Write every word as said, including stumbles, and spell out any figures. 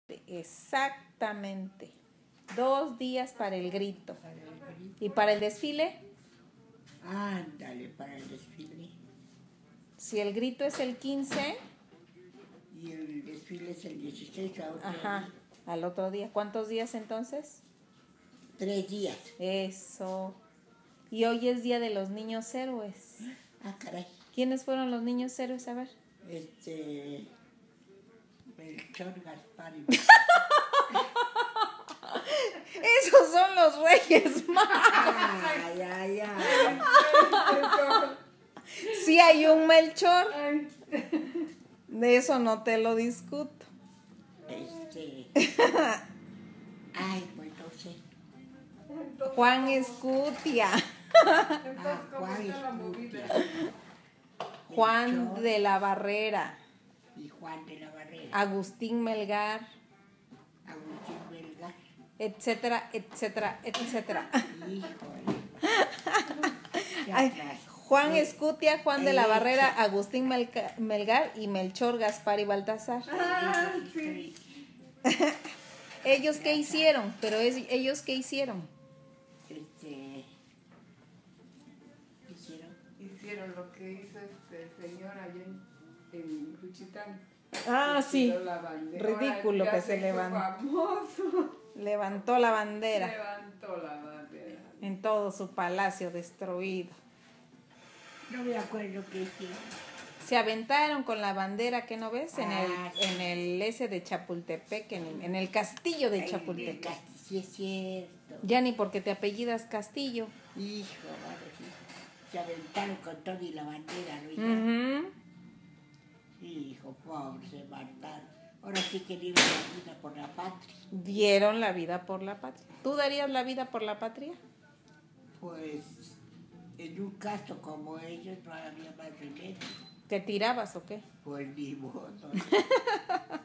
Exactamente. Dos días para el grito. ¿Y para el desfile? Ándale, para el desfile. Si el grito es el quince. Y el desfile es el dieciséis a otro Ajá, día. al otro día. ¿Cuántos días entonces? Tres días. Eso. Y hoy es Día de los Niños Héroes. Ah, caray. ¿Quiénes fueron los niños héroes? A ver. Este... Melchor, Gaspar y... Esos son los Reyes Magos. Ay, ay, ay. Sí hay un Melchor. De eso no te lo discuto. Este... Ay, pues no sé. Juan Escutia. Ah, Juan Escutia. Juan Melchor de la Barrera. y Juan de la Barrera. Agustín Melgar. Agustín Melgar. Etcétera, etcétera, etcétera. Híjole. Ay, Juan Eh, Escutia, Juan de la eh, Barrera, Agustín Melca- Melgar y Melchor, Gaspar y Baltasar. Ah, sí. ¿Ellos qué hicieron? Pero es, ¿ellos qué hicieron? Este... Hicieron... Hicieron lo que hizo este señor allá en, en Juchitán. Ah, sí. Tiró la bandera. Ridículo Ahora que ya se hizo levantó. famoso. Levantó la bandera Levantó la bandera. en todo su palacio destruido. No me acuerdo qué hicieron. Se aventaron con la bandera, ¿qué no ves? En el, Ah, sí. en el ese de Chapultepec, en el, en el castillo de Ay, Chapultepec. del Casti- Sí, es cierto. Ya ni porque te apellidas Castillo. Hijo, madre, sí. Se aventaron con todo y la bandera, ¿no? hija? Ujú. Hijo, pobre, se mataron. Ahora sí que dieron la vida por la patria. Dieron la vida por la patria. ¿Tú darías la vida por la patria? Pues, en un caso como ellos no había más remedio. ¿Te tirabas o qué? Pues ni modo.